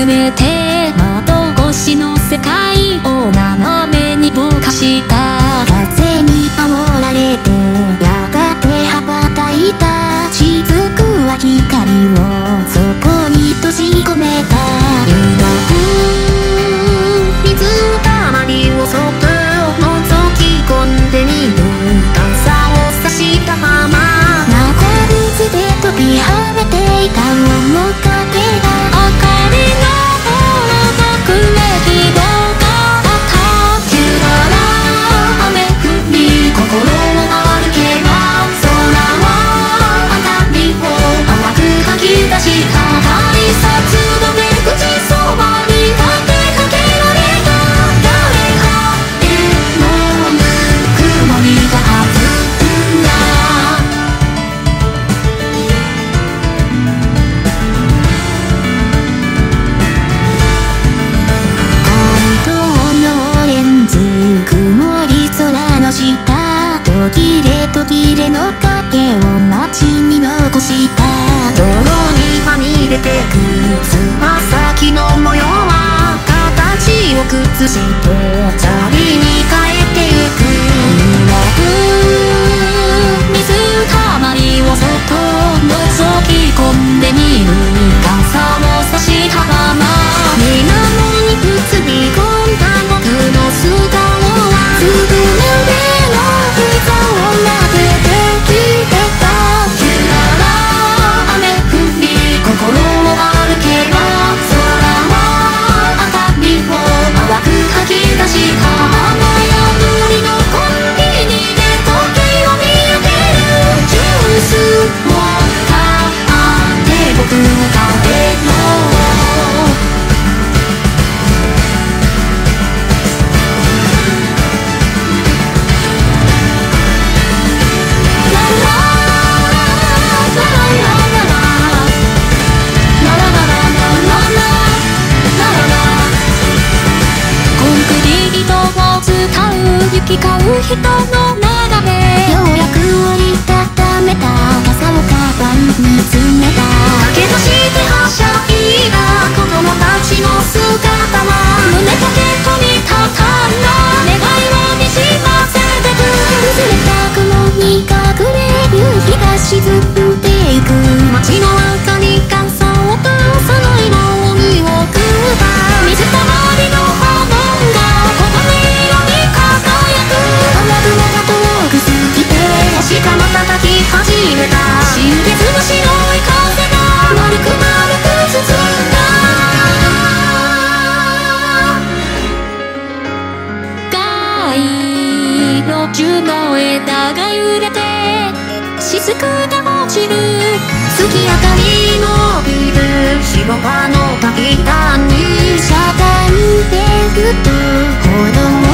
見つめて窓越しの世界を斜めにぼかした。風に煽られてやがて羽ばたいた雫は光をそこに閉じ込めた。揺らぐ水たまりをそっと覗き込んでみる。傘を差したまま中水で飛び跳ねていた面影が明かりのほど隠れ広がった。急な雨降り心を歩けば空はあたりを淡く吐き出した。挨拶の出口そばに立てかけられた。誰かへのぬくもりが弾んだ。街灯のレンズ曇り空の下途切れ途切れの影を街に残した。泥にはみ出てくつま先の模様は形を崩して砂利に変えてゆく。揺らぐ水たまりをそっと覗き込んでみる。傘を差したまま水面に映り込んだ僕の素顔はすぐ目の膝をなでてきてた。急な雨降り心を歩けば空はあたりを淡く吐き出した。雨や降りのコンビニで時を見上げる。ジュースを買って僕を帰ろう。コンクリートを伝う行き交う人の眺め。ようやく折りたためた傘をカバンに詰めた。駆け出してはしゃいだ子供たちの姿は胸ポケットにたたんだ願いをにじませてく。崩れた雲に隠れ夕日が沈んでいく。街の明かりがそっとその色を見送った。水たまりの炎が黄金色に輝く。雨雲が遠く過ぎて星が瞬き始めた。新月の白い風が丸く丸く包んだ。街路樹の枝が揺れて雫が落ちる。月明かりのビル広場の階段にしゃがんでふと子供